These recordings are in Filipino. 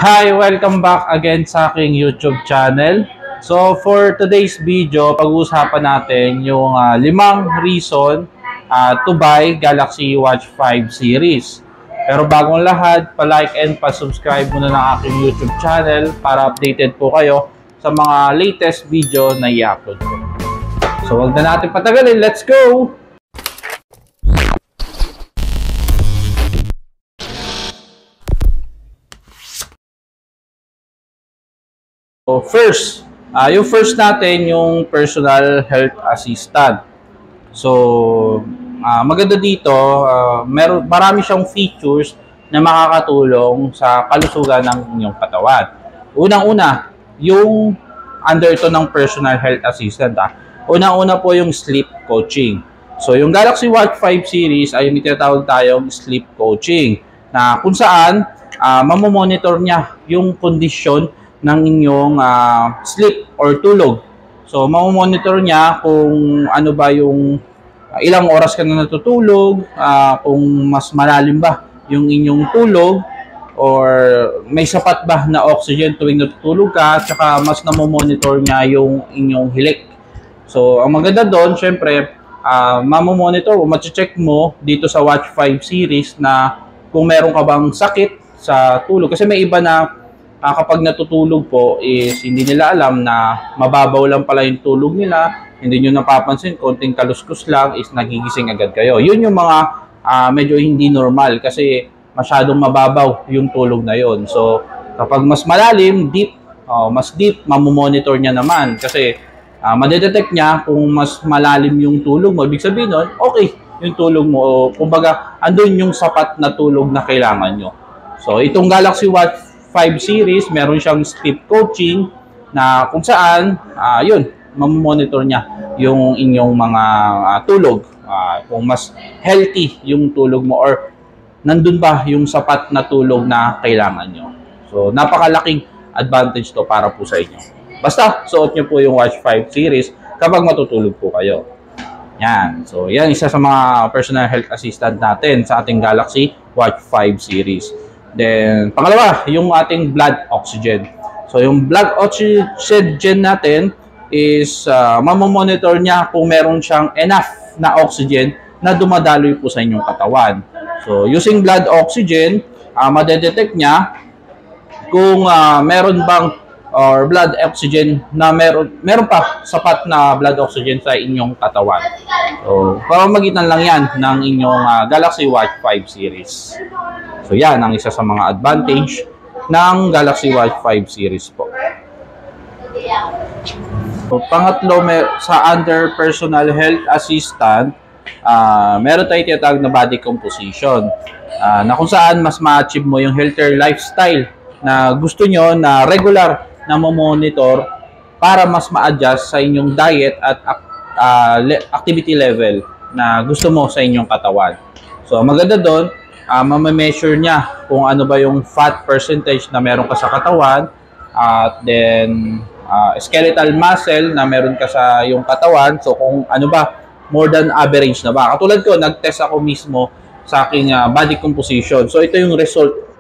Hi! Welcome back again sa aking YouTube channel. So, for today's video, pag-uusapan natin yung 5 reason to buy Galaxy Watch 5 series. Pero bagong lahat, pa-like and pa-subscribe muna ng aking YouTube channel para updated po kayo sa mga latest video na i-upload ko. So, huwag na natin patagalin. Let's go! So first, yung first natin, yung personal health assistant. So, maganda dito, marami siyang features na makakatulong sa kalusugan ng inyong katawan. Unang-una, yung under ito ng personal health assistant. Unang-una po yung sleep coaching. So, yung Galaxy Watch 5 series ay may tinatawag tayong sleep coaching na kung saan mamomonitor niya yung kondisyon ng inyong sleep or tulog. So, mamomonitor niya kung ano ba yung ilang oras ka na natutulog, kung mas malalim ba yung inyong tulog, or may sapat ba na oxygen tuwing natutulog ka, at saka mas namomonitor niya yung inyong hilik. So, ang maganda doon, syempre, mamomonitor o mache-check mo dito sa Watch 5 series na kung meron ka bang sakit sa tulog. Kasi may iba na kapag natutulog po is hindi nila alam na mababaw lang pala yung tulog nila, hindi nyo napapansin, konting kaluskus lang is nagigising agad kayo. Yun yung mga medyo hindi normal kasi masyadong mababaw yung tulog na yun. So, kapag mas malalim, deep, mas deep, mamomonitor niya naman kasi madedetect niya kung mas malalim yung tulog mo. Ibig sabihin nun, okay yung tulog mo. O, kumbaga, andun yung sapat na tulog na kailangan nyo. So, itong Galaxy Watch 5 series, meron siyang sleep coaching na kung saan, yun, mamonitor niya yung inyong mga tulog. Kung mas healthy yung tulog mo or nandun ba yung sapat na tulog na kailangan nyo. So, napakalaking advantage to para po sa inyo. Basta, suot nyo po yung Watch 5 series kapag matutulog po kayo. Yan. So, yan, isa sa mga personal health assistant natin sa ating Galaxy Watch 5 series. Then, pangalawa, yung ating blood oxygen. So, yung blood oxygen natin is mamomonitor niya kung meron siyang enough na oxygen na dumadaloy po sa inyong katawan. So, using blood oxygen, madedetect niya kung meron bang or blood oxygen na meron pa sapat na blood oxygen sa inyong katawan. So, pamamagitan lang yan ng inyong Galaxy Watch 5 series. So, yan ang isa sa mga advantage ng Galaxy Watch 5 series po. So, pangatlo, sa under personal health assistant, meron tayong tinatawag na body composition na kung saan mas ma-achieve mo yung healthier lifestyle na gusto nyo na regular na mamonitor para mas ma-adjust sa inyong diet at activity level na gusto mo sa inyong katawan. So, maganda doon, mamameasure niya kung ano ba yung fat percentage na meron ka sa katawan, at then skeletal muscle na meron ka sa yung katawan. So, kung ano ba, more than average na ba. Katulad ko, nag-test ako mismo sa aking body composition. So, ito yung result.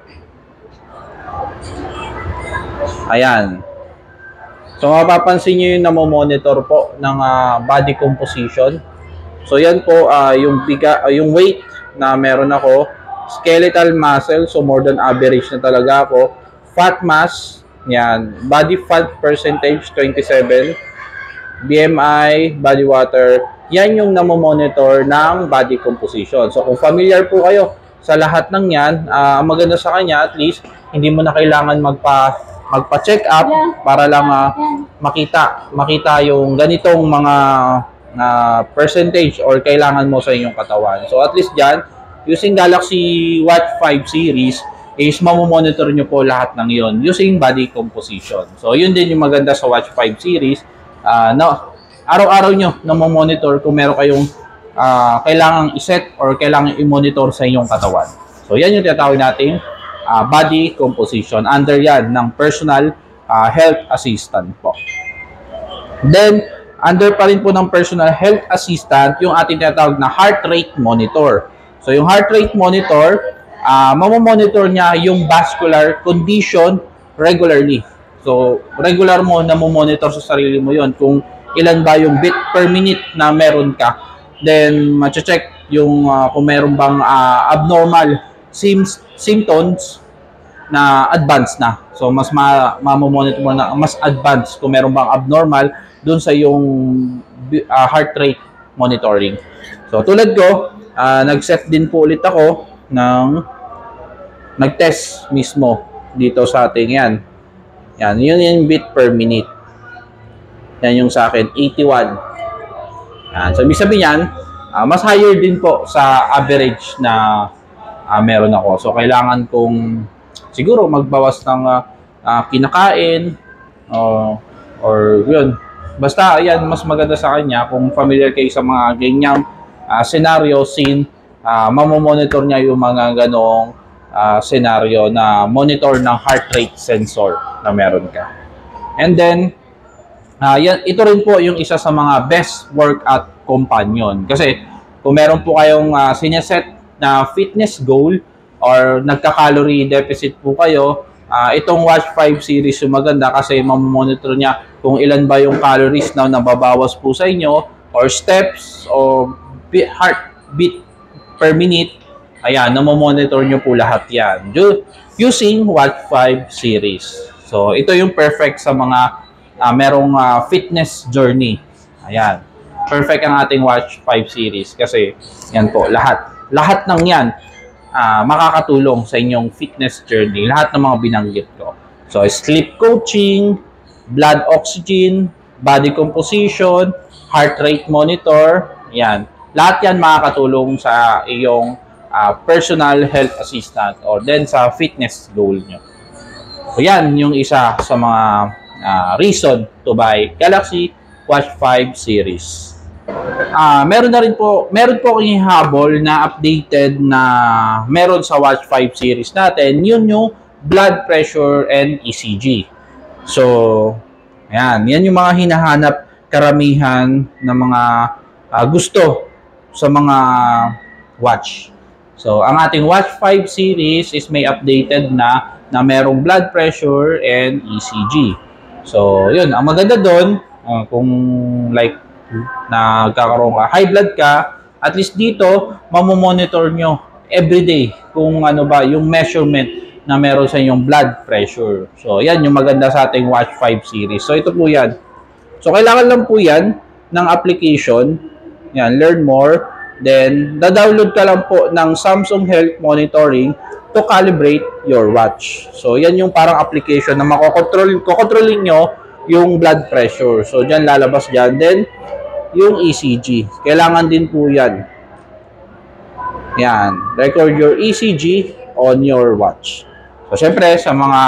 Ayan. So, mapapansin nyo yung namomonitor po ng body composition. So, yan po yung weight na meron ako. Skeletal muscle, so more than average na talaga ako. Fat mass, yan. Body fat percentage, 27. BMI, body water, yan yung namomonitor ng body composition. So, kung familiar po kayo sa lahat ng yan, maganda sa kanya, at least, hindi mo na kailangan magpa-check up para lang makita yung ganitong mga percentage or kailangan mo sa inyong katawan. So at least dyan, using Galaxy Watch 5 series is mamomonitor nyo po lahat ng yon using body composition. So yun din yung maganda sa Watch 5 series. Araw-araw nyo mamomonitor kung meron kayong kailangang iset or kailangang i-monitor sa inyong katawan. So yan yung tinatawag natin body composition. Under yan ng personal health assistant po. Then, under pa rin po ng personal health assistant, yung ating tinatawag na heart rate monitor. So, yung heart rate monitor, mamomonitor niya yung vascular condition regularly. So, regular mo na monitor sa sarili mo yon kung ilan ba yung beat per minute na meron ka. Then, ma-check yung kung meron bang abnormal symptoms na advanced na. So, mas mamomonitor mo na mas advanced kung meron bang abnormal dun sa yung heart rate monitoring. So, tulad ko, nag-set din po ulit ako ng nag-test mismo dito sa ating yan. Yan, yun yung beat per minute. Yan yung sa akin, 81. Yan. So, ibig sabihin yan, mas higher din po sa average na meron ako. So, kailangan kong siguro magbawas ng kinakain or yun. Basta, yan, mas maganda sa kanya kung familiar kayo sa mga ganyang scenario, scene, mamomonitor niya yung mga ganong scenario na monitor ng heart rate sensor na meron ka. And then, yan, ito rin po yung isa sa mga best workout companion. Kasi kung meron po kayong sineset na fitness goal or nagka-calorie deficit po kayo, itong Watch 5 series yung maganda kasi mamomonitor niya kung ilan ba yung calories na nababawas po sa inyo or steps o heartbeat per minute. Ayan, namomonitor nyo po lahat yan using Watch 5 series. So, ito yung perfect sa mga merong fitness journey. Ayan. Perfect ang ating Watch 5 series kasi yan po, lahat ng yan makakatulong sa inyong fitness journey. Lahat ng mga binanggit ko. So, sleep coaching, blood oxygen, body composition, heart rate monitor, yan. Lahat yan makakatulong sa iyong personal health assistant or then sa fitness goal nyo. So, yan yung isa sa mga reason to buy Galaxy Watch 5 series. Meron po akong ihabol na updated na meron sa Watch 5 series natin, yun yung blood pressure and ECG. So, yan yung mga hinahanap karamihan ng mga gusto sa mga watch. So, ang ating Watch 5 series is may updated na merong blood pressure and ECG. So, yun. Ang maganda doon, kung like nagkakaroon ka, high blood ka, at least dito, mamomonitor nyo everyday kung ano ba yung measurement na meron sa inyong blood pressure. So, yan yung maganda sa ating Watch 5 series. So, ito po yan. So, kailangan lang po yan ng application. Yan, learn more. Then, da-download ka lang po ng Samsung Health Monitoring to calibrate your watch. So, yan yung parang application na kokontrolin nyo yung blood pressure. So, dyan lalabas dyan. Then, yung ECG. Kailangan din po yan. Yan. Record your ECG on your watch. So, syempre, sa mga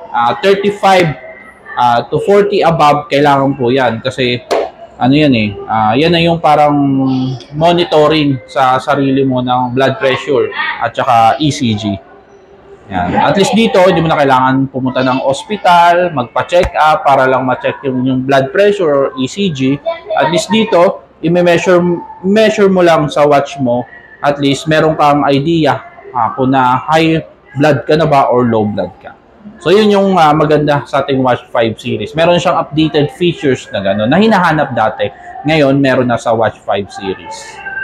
35 to 40 above, kailangan po yan. Kasi, ano yan yan na yung parang monitoring sa sarili mo ng blood pressure at saka ECG. Yan. At least dito, hindi mo na kailangan pumunta ng ospital, magpa-check up para lang ma-check yung blood pressure or ECG. At least dito, i-measure mo lang sa watch mo. At least meron kang idea kung na high blood ka na ba or low blood ka. So, yun yung maganda sa ating Watch 5 series. Meron siyang updated features na gano'n na hinahanap dati. Ngayon, meron na sa Watch 5 series.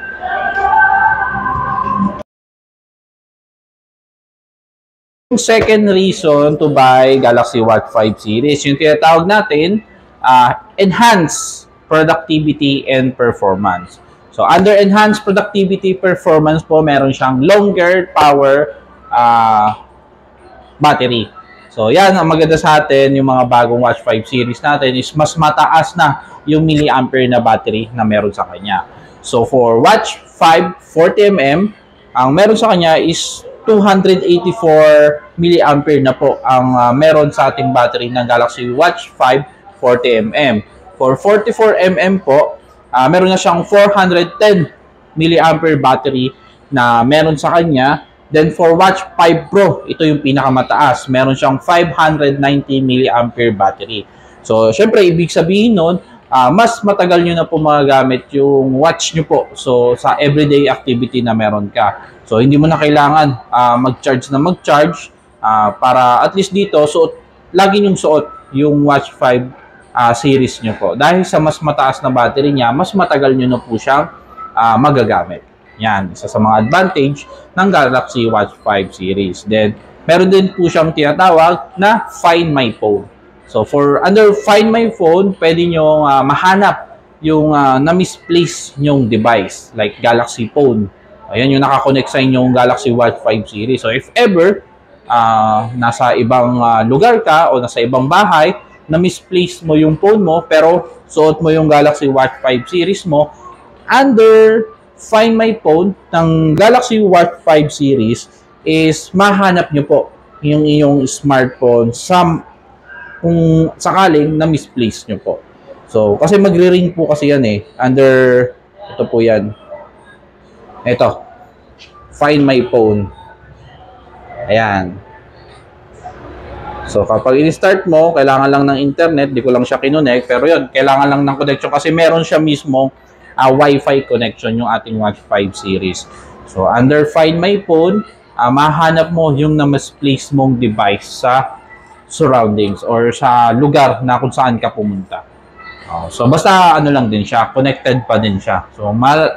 Yung second reason to buy Galaxy Watch 5 series, yung tinatawag natin, enhance productivity and performance. So, under enhanced productivity performance po, meron siyang longer power battery. So, yan, ang maganda sa atin, yung mga bagong Watch 5 series natin is mas mataas na yung milliampere na battery na meron sa kanya. So, for Watch 5 40mm, ang meron sa kanya is 284 milliampere na po ang meron sa ating battery ng Galaxy Watch 5 40mm. For 44mm po, meron na siyang 410 milliampere battery na meron sa kanya. Then for Watch 5 Pro, ito yung pinakamataas. Meron siyang 590 milliampere battery. So, syempre, ibig sabihin nun, mas matagal nyo na po magagamit yung watch nyo po. So, sa everyday activity na meron ka. So, hindi mo na kailangan mag-charge para at least dito, suot lagi nyong suot yung Watch 5 series nyo po. Dahil sa mas mataas na battery niya, mas matagal nyo na po siyang magagamit. Yan, isa sa mga advantage ng Galaxy Watch 5 series. Then, meron din po siyang tinatawag na Find My Phone. So, under Find My Phone, pwede nyo mahanap yung na-misplace nyong device, like Galaxy Phone. Ayan yung nakakonect sa inyong Galaxy Watch 5 series. So, if ever, nasa ibang lugar ka o nasa ibang bahay, na-misplace mo yung phone mo, pero suot mo yung Galaxy Watch 5 series mo, under Find My Phone ng Galaxy Watch 5 series is mahanap nyo po yung iyong smartphone kung sakaling na-misplace nyo po. So, kasi magre-ring po kasi yan under, ito po yan. Ito, Find My Phone. Ayan. So, kapag in-start mo, kailangan lang ng internet, di ko lang siya kinonect, pero yun, kailangan lang ng connection kasi meron siya mismo Wi-Fi connection yung ating Watch 5 series. So, under Find My Phone, mahanap mo yung na-misplace mong device sa surroundings or sa lugar na kung saan ka pumunta. So, basta ano lang din siya, connected pa din siya. So,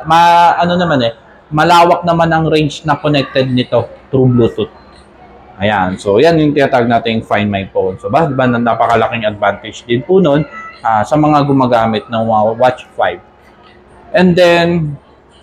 malawak naman ang range na connected nito through Bluetooth. Ayan. So, yan yung tinatawag natin Find My Phone. So, diba napakalaking advantage din po nun sa mga gumagamit ng Watch 5. And then,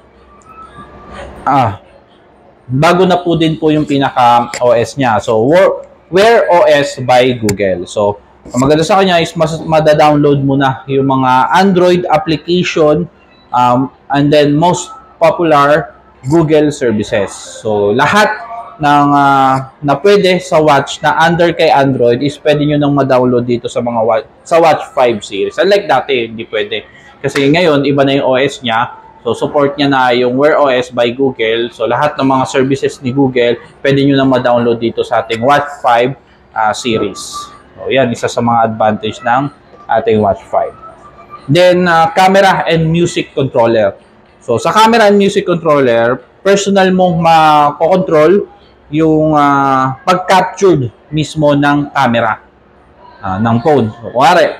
bago na po din po yung pinaka-OS niya. So, Wear OS by Google. So, ang maganda sa kanya is mas mada-download mo na yung mga Android application and then most popular Google services. So, lahat ng na pwede sa watch na under kay Android is pwede nyo nang ma-download dito sa Watch 5 series. Unlike dati, hindi pwede. Kasi ngayon, iba na yung OS niya. So, support niya na yung Wear OS by Google. So, lahat ng mga services ni Google, pwede nyo na ma-download dito sa ating Watch 5 series. So, yan, isa sa mga advantage ng ating Watch 5. Then, camera and music controller. So, sa camera and music controller, personal mong makokontrol yung pag-captured mismo ng camera ng phone. So, kuwari,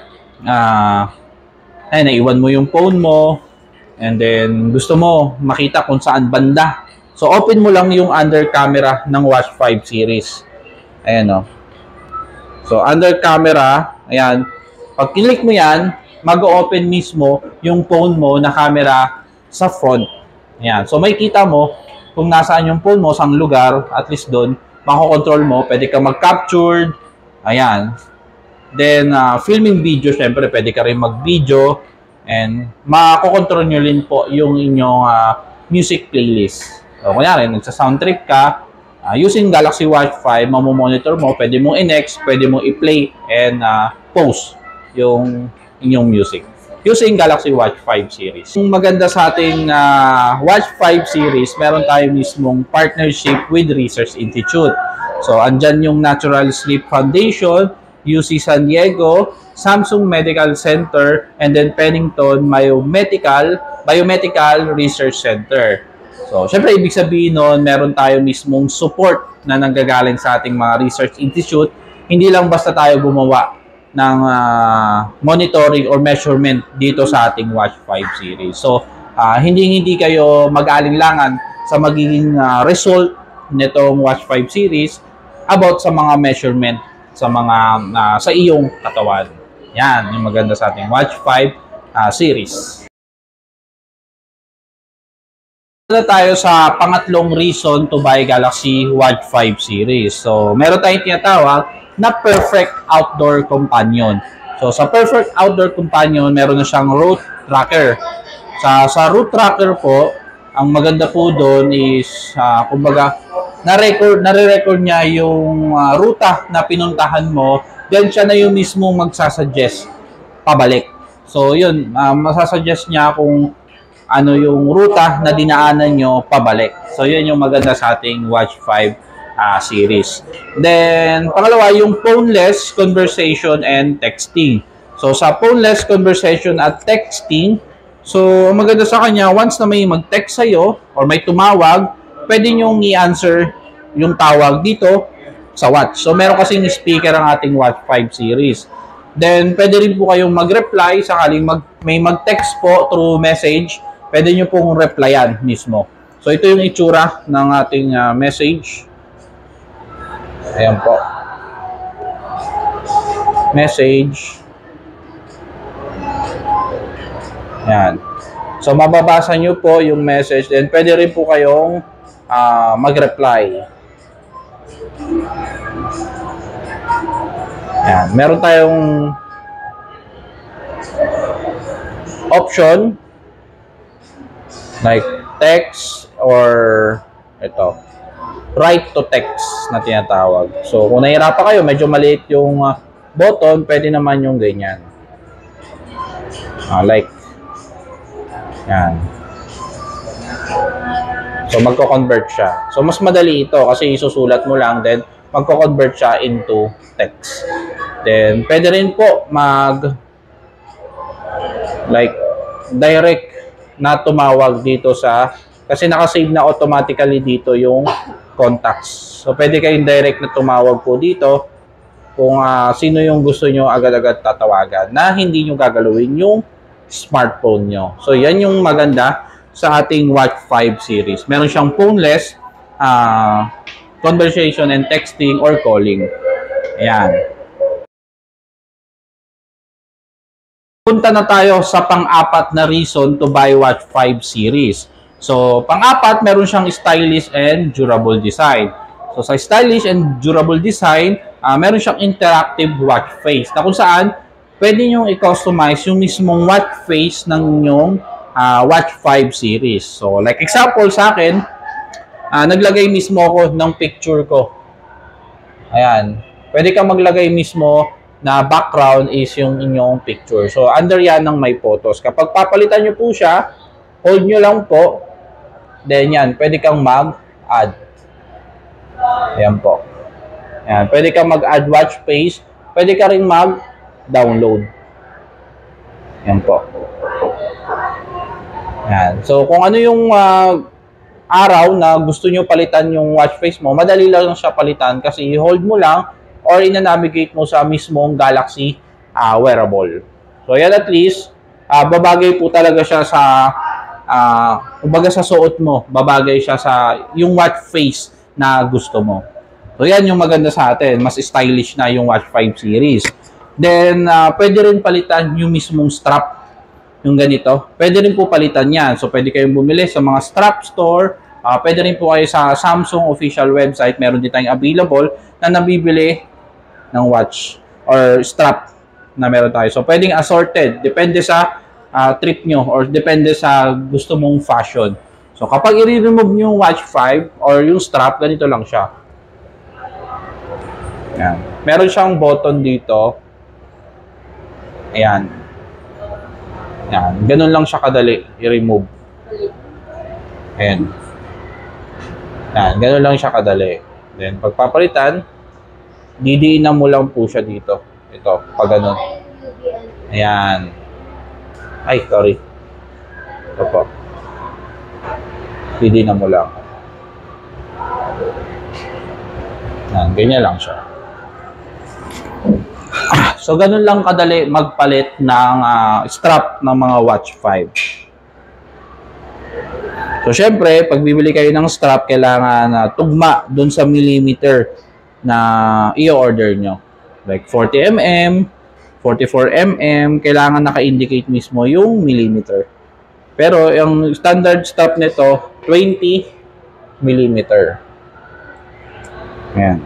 naiwan mo yung phone mo, and then gusto mo makita kung saan banda. So, open mo lang yung under camera ng Watch 5 series. Ayan o. So, under camera, ayan, pag click mo yan, mag-open mismo yung phone mo na camera sa front. Ayan. So, may kita mo kung nasaan yung phone mo, sang lugar, at least doon, makokontrol mo, pwede ka mag-capture. Ayan. Then, filming video, syempre, pwede ka rin mag-video. And, makokontrol nyo rin po yung inyong music playlist. So, kunyari, nagsa-sound trip ka, using Galaxy Watch 5, mamomonitor mo, pwede mong i-next, pwede mong i-play, and pause yung inyong music. Using Galaxy Watch 5 series. Yung maganda sa ating Watch 5 series, meron tayo mismong partnership with Research Institute. So, andyan yung Natural Sleep Foundation, UC San Diego, Samsung Medical Center, and then Pennington Biomedical Research Center. So, syempre, ibig sabihin nun, meron tayo mismong support na nanggagaling sa ating mga research institute. Hindi lang basta tayo gumawa ng monitoring or measurement dito sa ating Watch 5 series. So, hindi kayo mag-alinlangan sa magiging result nitong Watch 5 series about sa mga measurement sa iyong katawan. Yan, yung maganda sa ating Watch 5 series. Na tayo sa pangatlong reason to buy Galaxy Watch 5 series. So, meron tayong tinatawag na Perfect Outdoor Companion. So, sa Perfect Outdoor Companion, meron na siyang route tracker. Sa route tracker po, ang maganda po doon is, kumbaga, nare-record niya yung ruta na pinuntahan mo, then siya na yung mismo magsasuggest pabalik. So, yun, masasuggest niya kung ano yung ruta na dinaanan nyo pabalik. So, yun yung maganda sa ating Watch 5 series. Then, pangalawa, yung phoneless conversation and texting. So, sa phoneless conversation at texting, so, maganda sa kanya, once na may mag-text sa'yo or may tumawag, pwede nyong i-answer yung tawag dito sa watch. So, meron kasing speaker ang ating Watch 5 series. Then, pwede rin po kayong mag-reply sakaling may mag-text po through message. Pwede nyo pong replyan mismo. So, ito yung itsura ng ating message. Ayan po. Message. Ayan. So, mababasa nyo po yung message. Then, pwede rin po kayong mag-reply. Ayan. Meron tayong option like text or ito, write to text na tinatawag. So, kung nahihirapan kayo, medyo maliit yung button, pwede naman yung ganyan. Like, yan. So, magko-convert siya. So, mas madali ito kasi isusulat mo lang, then magko-convert siya into text. Then, pwede rin po like, direct na tumawag dito sa, kasi nakasave na automatically dito yung contacts. So, pwede kayong direct na tumawag po dito kung sino yung gusto nyo agad-agad tatawagan na hindi nyo gagalawin yung smartphone nyo. So, yan yung maganda sa ating Watch 5 series. Meron siyang phoneless, conversation and texting or calling. Ayan. Punta na tayo sa pang-apat na reason to buy Watch 5 series. So, pang-apat, meron siyang stylish and durable design. So, sa stylish and durable design, meron siyang interactive watch face na kung saan pwede nyo i-customize yung mismong watch face ng inyong Watch 5 series. So, like example sa akin, naglagay mismo ako ng picture ko. Ayan. Pwede kang maglagay mismo na background is yung inyong picture. So, under yan ng My Photos. Kapag papalitan nyo po siya, hold nyo lang po. Then yan, pwede kang mag-add. Ayan po. Ayan, pwede kang mag-add watch face. Pwede ka rin mag-download. Ayan po. Ayan. So, kung ano yung araw na gusto nyo palitan yung watch face mo, madali lang siya palitan kasi i-hold mo lang or ina-navigate mo sa mismong Galaxy wearable. So, yan at least, babagay po talaga siya sa, kumbaga sa suot mo, babagay siya sa yung watch face na gusto mo. So, yan yung maganda sa atin. Mas stylish na yung Watch 5 series. Then, pwede rin palitan yung mismong strap. Yung ganito. Pwede rin po palitan yan. So, pwede kayong bumili sa mga strap store. Pwede rin po kayo sa Samsung official website. Meron din tayong available na nabibili ng watch or strap na meron tayo. So, pwedeng assorted. Depende sa trip nyo or depende sa gusto mong fashion. So, kapag i-remove nyo yung Watch 5 or yung strap, ganito lang siya. Ayan. Meron siyang button dito. Ayan. Ayan. Ganun lang siya kadali i-remove. Ayan. Ayan. Ganun lang siya kadali. Then, pagpapalitan, didiinan mo lang po siya dito. Ito, pag ganun. Ayan. Ay, sorry. Ito po. Didiinan mo lang. Ayan. Ganyan lang siya. So, ganun lang kadali magpalit ng strap ng mga Watch 5. So, syempre, pag bibili kayo ng strap, kailangan tugma dun sa millimeter na i-order nyo. Like 40mm, 44mm, kailangan naka-indicate mismo yung millimeter. Pero, yung standard strap nito, 20mm. Ayan.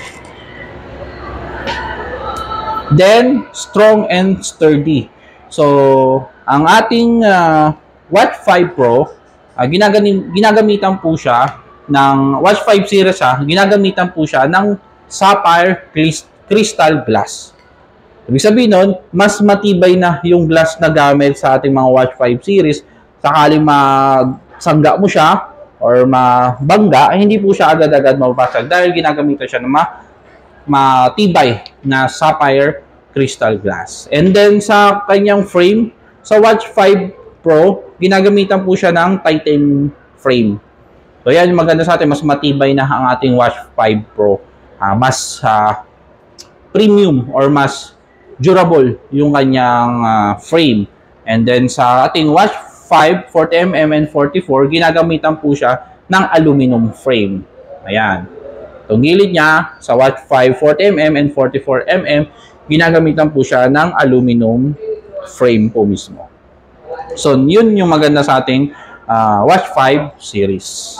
Then, strong and sturdy. So, ang ating Watch 5 Pro, ginagamitan po siya ng Watch 5 series, ginagamitan po siya ng sapphire crystal glass. Ibig sabihin nun, mas matibay na yung glass na gamit sa ating mga Watch 5 series. Sakaling masangga mo siya or mabangga, hindi po siya agad-agad mababasag dahil ginagamitan siya ng matibay na sapphire crystal glass. And then sa kanyang frame, sa Watch 5 Pro, ginagamitan po siya ng titanium frame. So yan yung maganda sa atin, mas matibay na ang ating Watch 5 Pro. mas premium or mas durable yung kanyang frame. And then sa ating Watch 5, 40mm and 44, ginagamitan po siya ng aluminum frame. Ayan. Itong gilid niya, sa Watch 5, 40mm and 44mm, ginagamitan po siya ng aluminum frame po mismo. So, yun yung maganda sa ating Watch 5 series.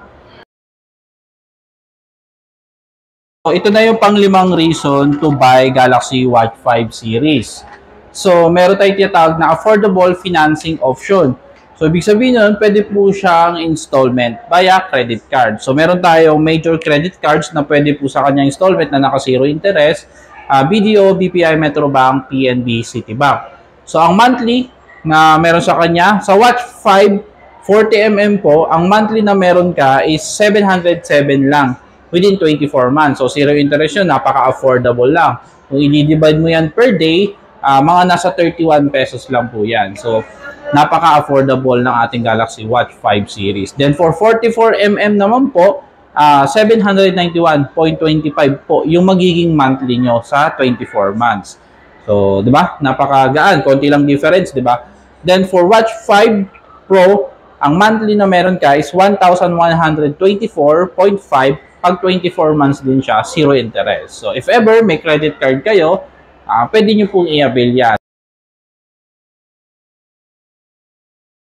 So, ito na yung pang-limang reason to buy Galaxy Watch 5 series. So, meron tayong tinatawag na affordable financing option. So, ibig sabihin nun, pwede po siyang installment via credit card. So, meron tayong major credit cards na pwede po sa kanyang installment na naka-zero interest, BDO, BPI, Metrobank, PNB, Citibank. So, ang monthly na meron sa kanya, sa Watch 5 40mm po, ang monthly na meron ka is 707 lang within 24 months. So, zero interest yun, napaka-affordable lang. Kung i-divide mo yan per day, mga nasa 31 pesos lang po yan. So, napaka-affordable ng ating Galaxy Watch 5 series. Then, for 44mm naman po, 791.25 po yung magiging monthly nyo sa 24 months. So, di ba? Napakagaan. Konti lang difference, di ba? Then, for Watch 5 Pro, ang monthly na meron ka is 1,124.5 pag 24 months din siya, zero interest. So, if ever may credit card kayo, pwede nyo pong i-avail yan.